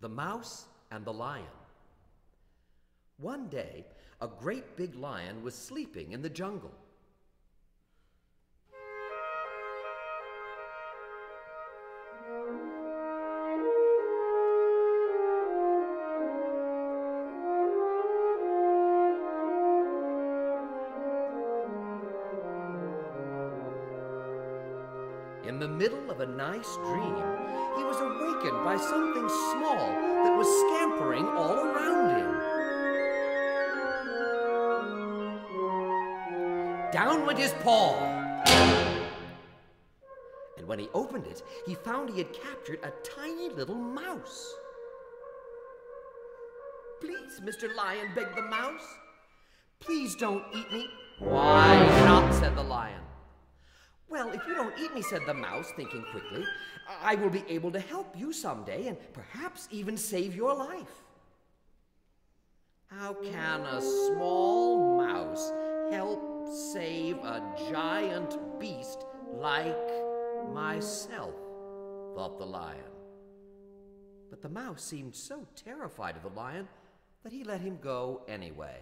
The Mouse and the Lion. One day, a great big lion was sleeping in the jungle. In the middle of a nice dream, he was awakened by something small that was scampering all around him. Down went his paw. And when he opened it, he found he had captured a tiny little mouse. "Please, Mr. Lion," begged the mouse. "Please don't eat me." "Why not?" said the lion. "Well, if you don't eat me," said the mouse, thinking quickly, "I will be able to help you someday and perhaps even save your life." "How can a small mouse help save a giant beast like myself?" thought the lion. But the mouse seemed so terrified of the lion that he let him go anyway.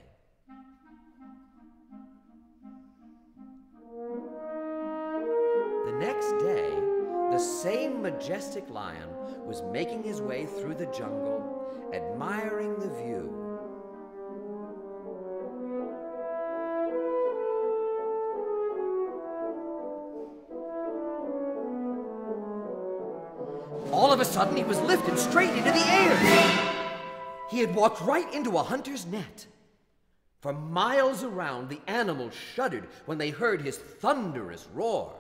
The next day, the same majestic lion was making his way through the jungle, admiring the view. All of a sudden, he was lifted straight into the air. He had walked right into a hunter's net. For miles around, the animals shuddered when they heard his thunderous roar.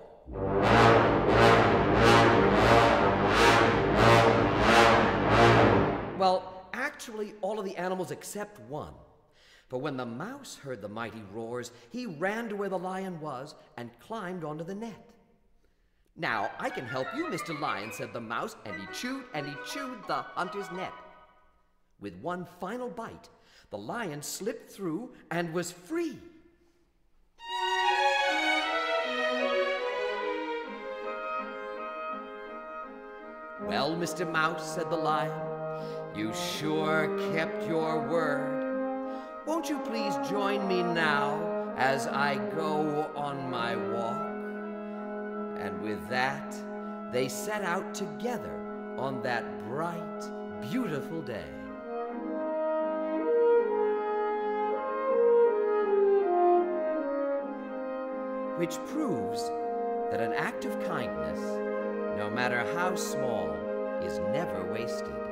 Well, actually, all of the animals except one. For when the mouse heard the mighty roars, he ran to where the lion was and climbed onto the net. "Now, I can help you, Mr. Lion," said the mouse, and he chewed the hunter's net. With one final bite, the lion slipped through and was free. "Well, Mr. Mouse," said the lion, "you sure kept your word. Won't you please join me now as I go on my walk?" And with that, they set out together on that bright, beautiful day. Which proves that an act of kindness, no matter how small, is never wasted.